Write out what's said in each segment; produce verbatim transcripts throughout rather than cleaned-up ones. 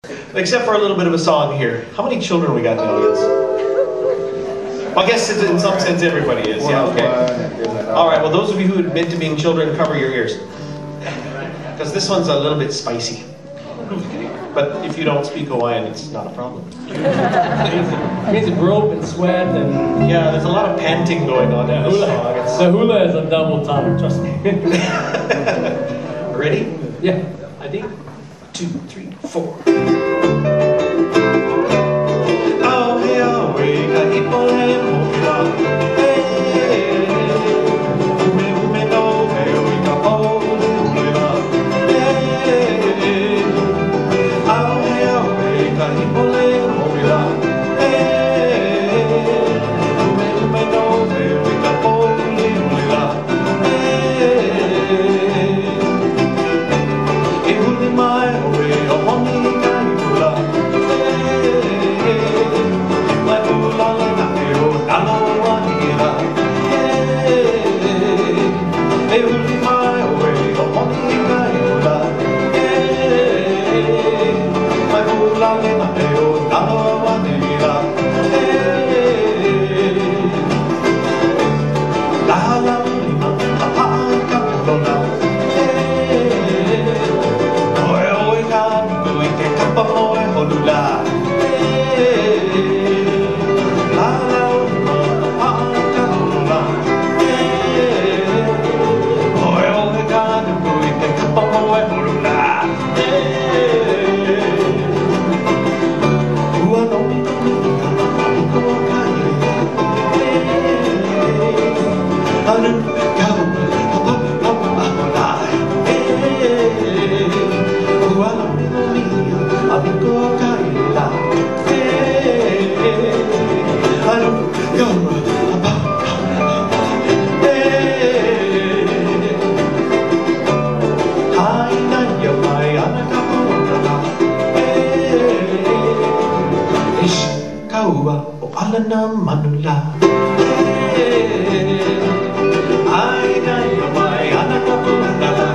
Except for a little bit of a song here. How many children we got in the audience? Well, I guess in some sense everybody is. Yeah, okay. All right, well, those of you who admit to being children, cover your ears. Because this one's a little bit spicy. But if you don't speak Hawaiian, it's not a problem. It means a rope and sweat and... Yeah, there's a lot of panting going on in this song. It's... The hula is a double time, trust me. Ready? Yeah. I think. Two, three, four.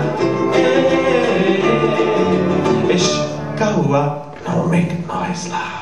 Now make noise loud.